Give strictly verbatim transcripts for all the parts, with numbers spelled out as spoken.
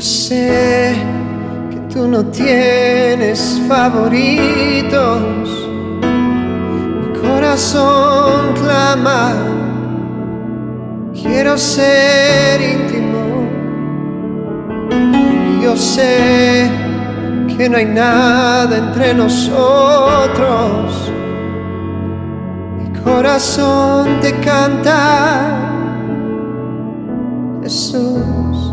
sé que tú no tienes favoritos. Mi corazón clama, quiero ser íntimo. Y yo sé que no hay nada entre nosotros. Mi corazón te canta, Jesús.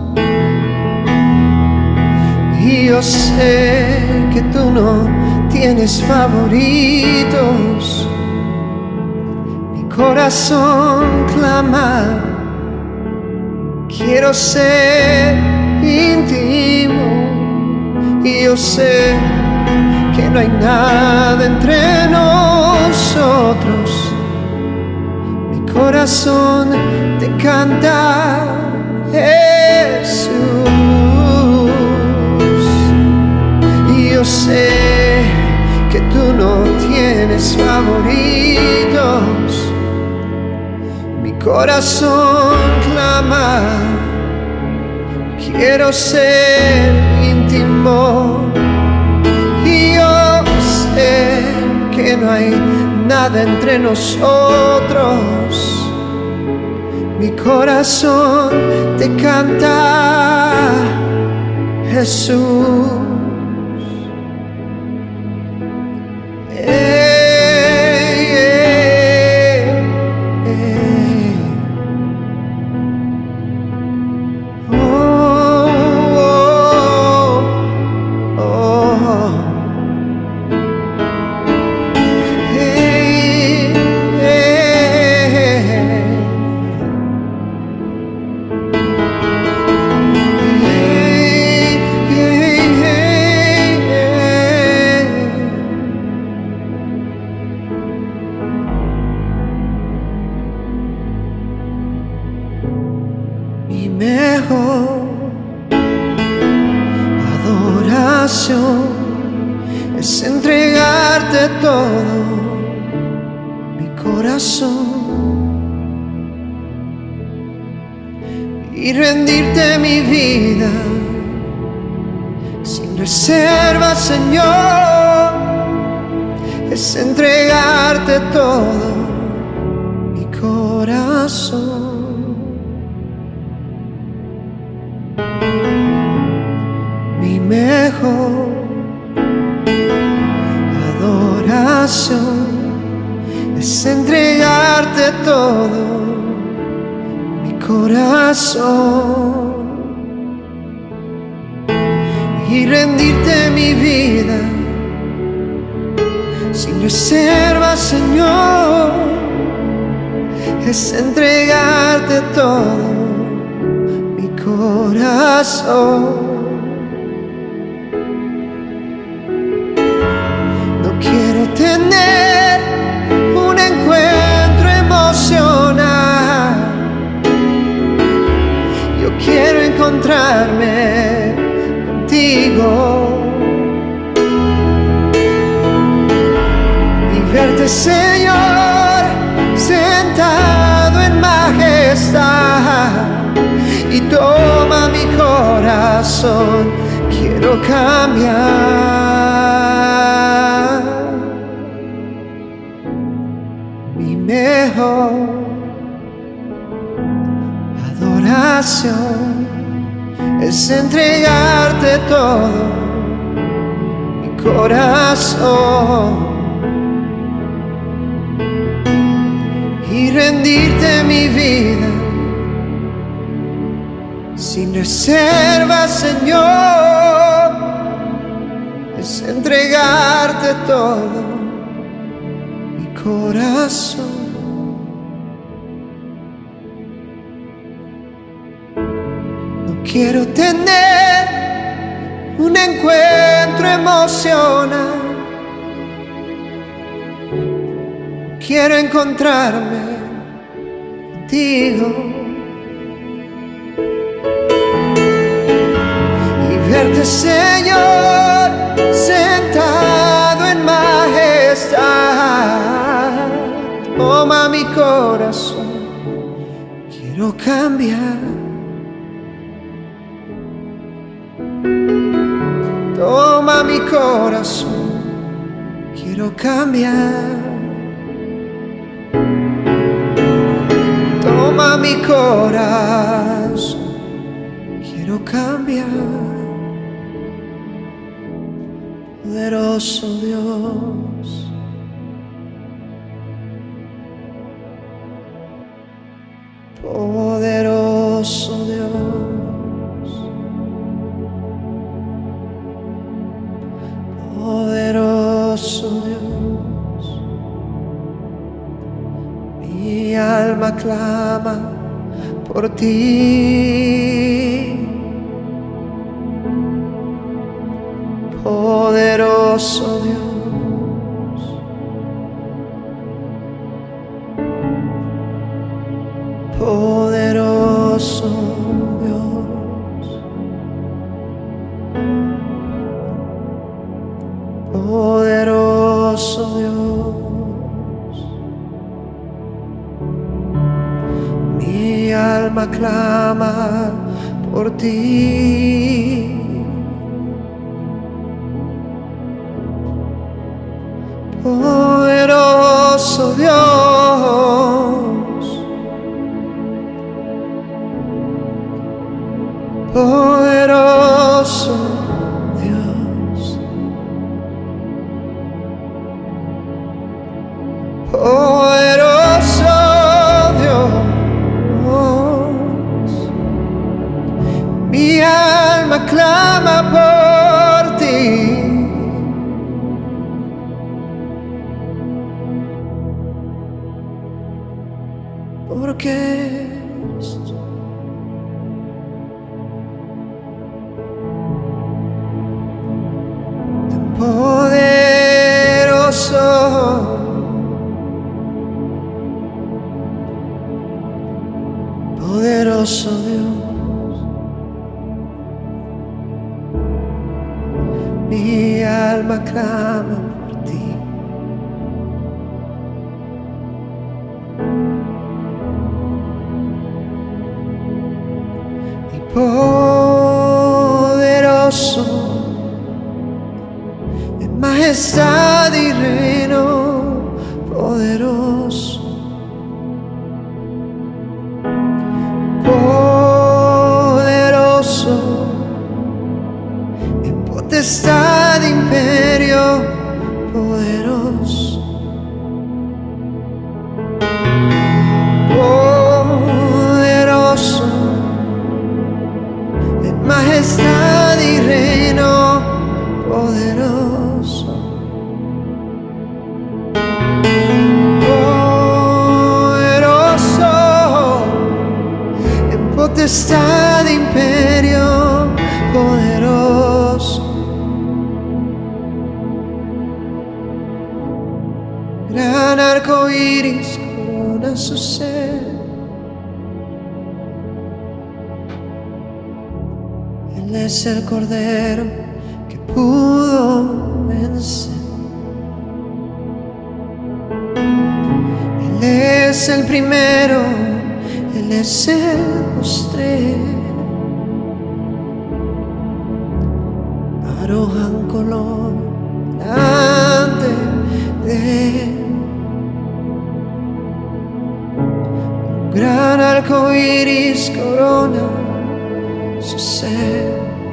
Y yo sé que tú no tienes favoritos. Mi corazón clama, quiero ser íntimo. Y yo sé que no hay nada entre nosotros. Mi corazón te canta, Jesús. Yo sé que tú no tienes favoritos. Mi corazón clama, quiero ser íntimo. Y yo sé que no hay nada entre nosotros. Mi corazón te canta, Jesús. Mi mejor adoración es entregarte todo mi corazón y rendirte mi vida sin reserva, Señor. Es entregarte todo mi corazón. Mi mejor adoración es entregarte todo mi corazón y rendirte mi vida sin reserva, Señor. Es entregarte todo mi corazón. Tener un encuentro emocional. Yo quiero encontrarme contigo y verte, Señor, sentado en majestad. Y toma mi corazón, quiero cambiar. Mi mejor adoración es entregarte todo mi corazón y rendirte mi vida sin reserva, Señor. Es entregarte todo mi corazón. No quiero tener un encuentro emocional. Quiero encontrarme contigo y verte, Señor, sentado en majestad. Toma mi corazón, quiero cambiar. Toma mi corazón, quiero cambiar. Toma mi corazón, quiero cambiar. Poderoso Dios, poderoso Dios, poderoso Dios. Mi alma clama por ti. Poderoso Dios, poderoso Dios, poderoso Dios. Mi alma clama por ti. Poderoso Dios, poderoso Dios, poderoso Dios. Mi alma clama por ti. Porque eres tú. Tan poderoso, poderoso Dios. Mi alma clama por ti. Poderoso en majestad y reino, poderoso, poderoso en potestad e imperio, poderoso, poderoso majestad y reino, poderoso, poderoso en potestad e imperio, poderoso. Gran arco iris corona su ser. Él es el Cordero que pudo vencer. Él es el primero, Él es el postrero. Arrojan color delante de Él. Un gran arco iris corona su ser.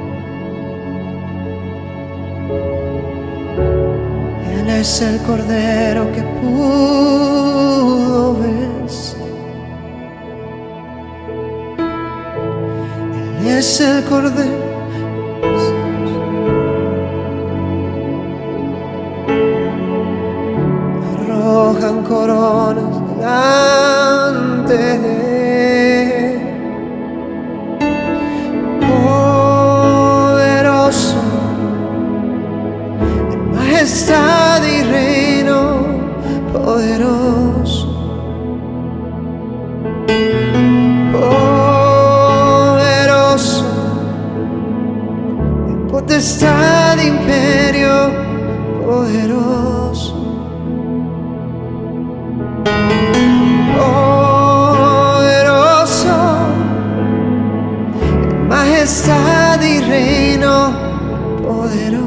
Él es el Cordero que pudo vencer. Él es el Cordero. Arrojan coronas delante de Él. Poderoso en majestad y reino, poderoso, poderoso en potestad e imperio, poderoso, poderoso en majestad y reino, poderoso.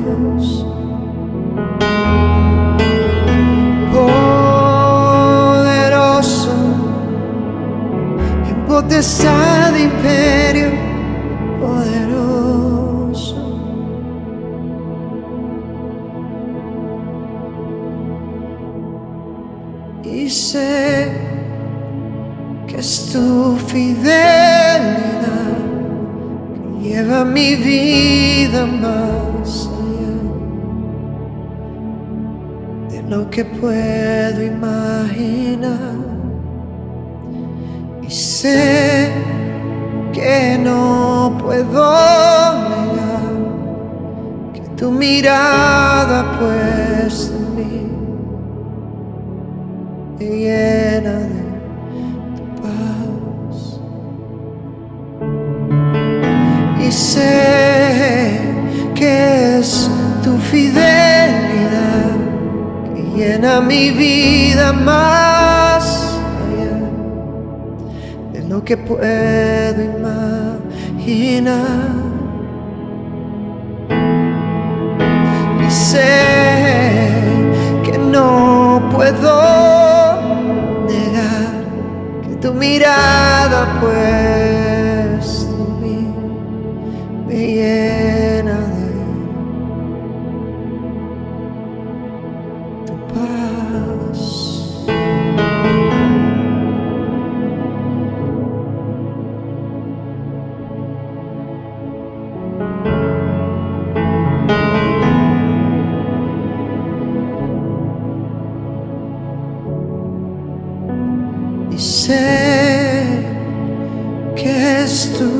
majestad, imperio poderoso. Y sé que es tu fidelidad que lleva mi vida más allá de lo que puedo imaginar. Y sé que no puedo negar que tu mirada puesta en mí me llena de tu paz. Y sé que es tu fidelidad que llena mi vida más allá de lo que puedo imaginar. Y sé que no puedo negar que tu mirada puesta en mí me llena de tu paz. Y sé que es tu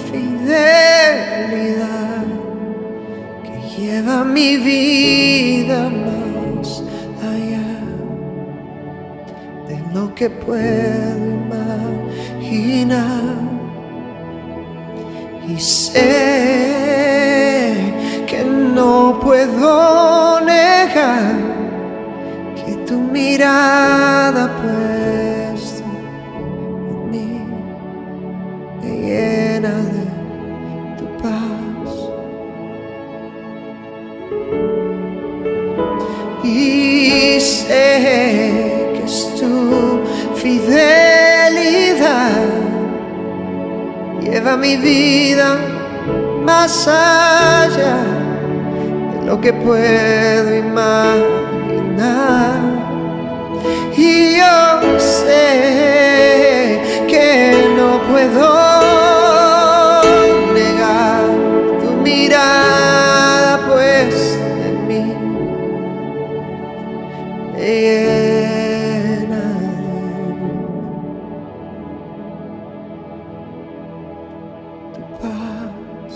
fidelidad que lleva mi vida más allá de lo que puedo imaginar. Y sé que no puedo negar que tu mirada puesta en mí me llena de tu paz. Y sé que es tu fidelidad lleva mi vida más allá de lo que puedo imaginar. Y yo sé que no puedo negar tu mirada puesta en mí me llena de tu paz.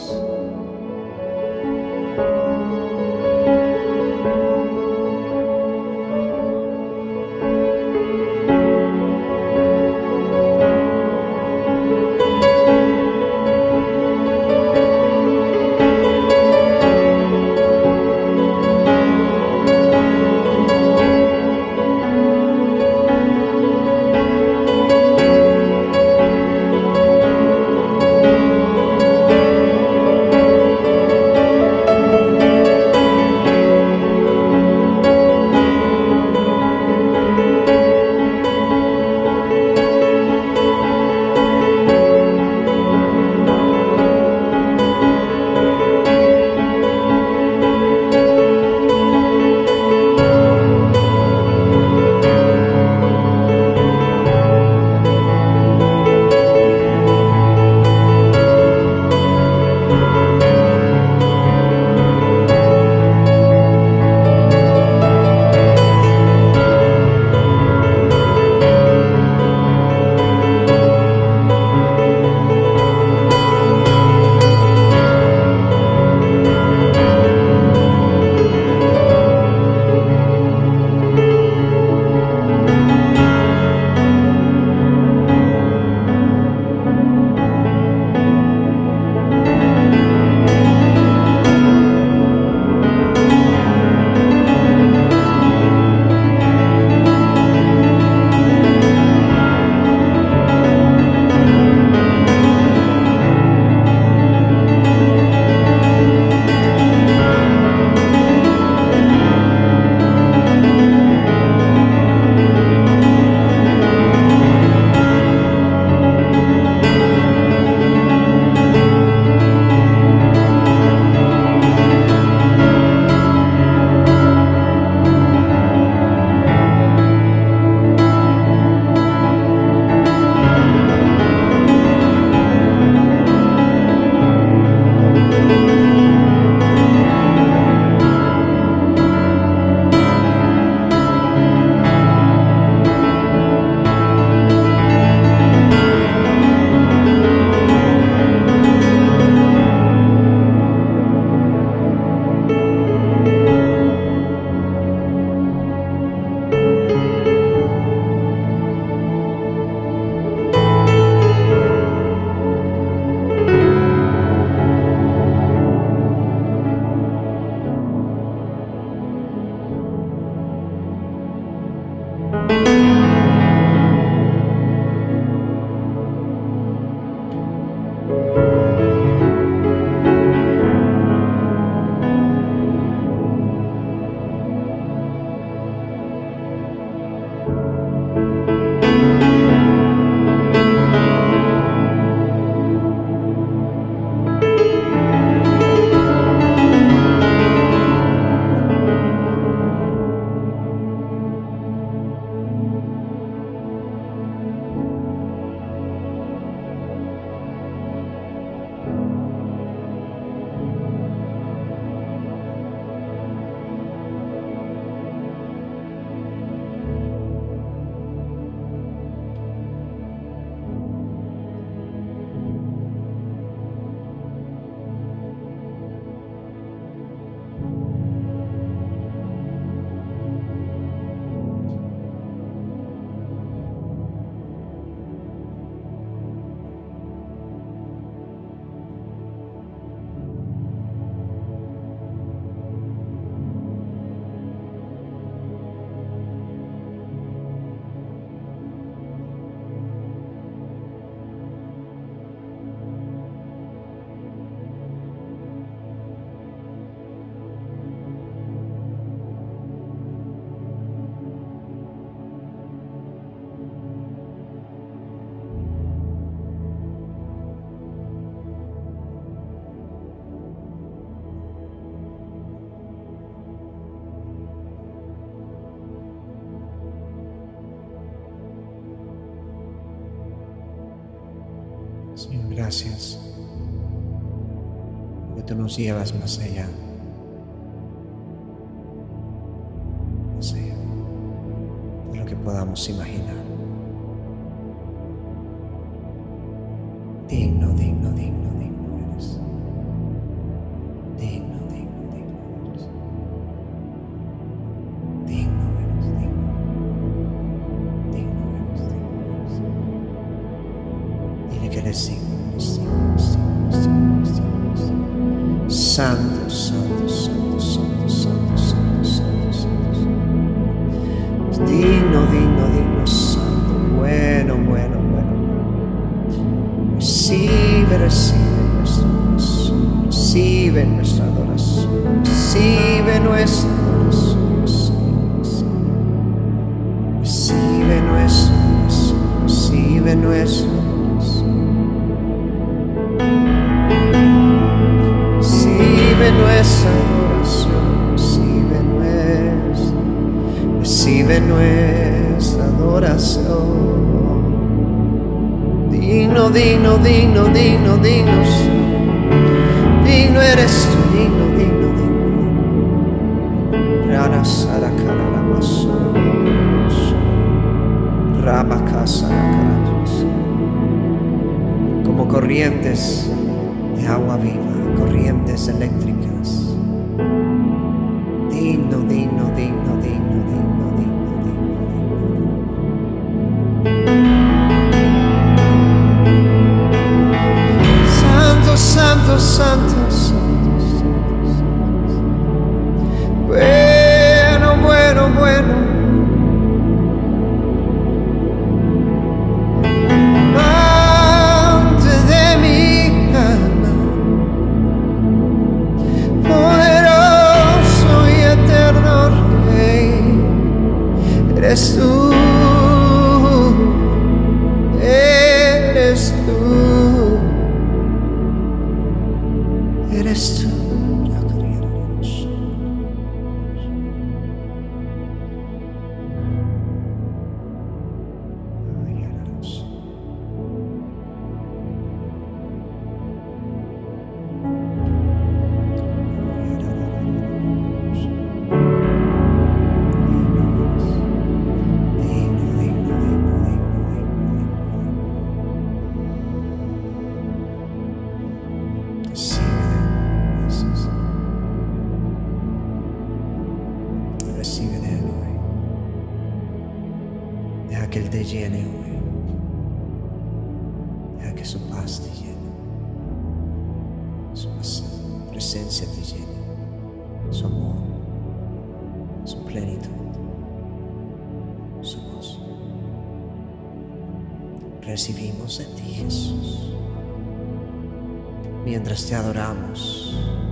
Gracias, porque tú nos llevas más allá, más allá de lo que podamos imaginar. Digno, digno, digno, digno eres. Digno, digno, digno eres. Digno eres, digno. Digno eres, digno eres. Dile que eres digno, eres digno, eres digno, eres digno, eres digno, eres digno. Santo, santo, santo, santo, santo, santo, santo, santo. Digno, digno, digno, santo. Bueno, bueno, bueno. Recibe, recibe nuestra oración, recibe nuestra adoración, recibe nuestra adoración, recibe nuestra adoración, recibe nuestra adoración, recibe nuestra adoración, recibe nuestra, recibe nuestra adoración. Digno, digno, digno, digno, digno, digno eres tú, digno, digno, digno. Rara sara cara la masos, raba casa la caras. Como corrientes de agua viva, corrientes eléctricas. Digno, digno, digno, digno, digno, digno, digno, digno. Santo, santo, santo, santo. Bueno, bueno, bueno. Amante de mi alma, poderoso y eterno Rey, eres tú, eres tú. Eres tú, la querida Dios. Recibe de Él hoy. Deja que Él te llene hoy. Deja que su paz te llene. Su presencia te llene. Su amor. Su plenitud. Su gozo. Recibimos de ti, Jesús. Mientras te adoramos.